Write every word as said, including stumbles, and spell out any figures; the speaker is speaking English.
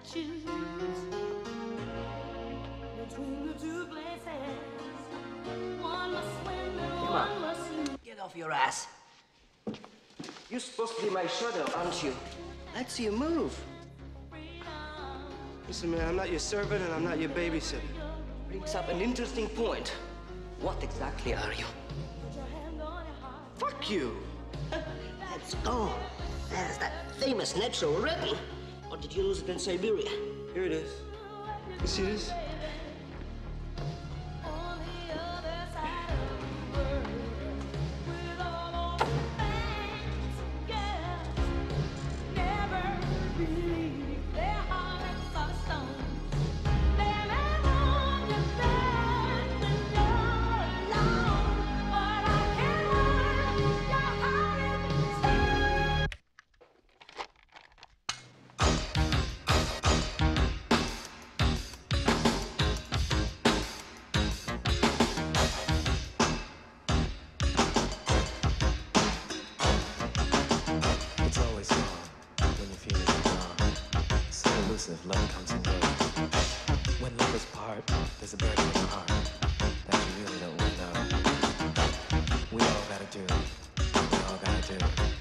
choose between the two places. One must swim and one must swim. Get off your ass. You're supposed to be my shadow, aren't you? Let's see you move. Listen, man, I'm not your servant and I'm not your babysitter. Brings up an interesting point. What exactly are you? Fuck you! Let's go. There's that famous natural ready. Or did you lose it in Siberia? Here it is. You see this? Love comes and goes. When lovers part, there's a burden in the heart that you really don't want to know. We all gotta do, we all gotta do.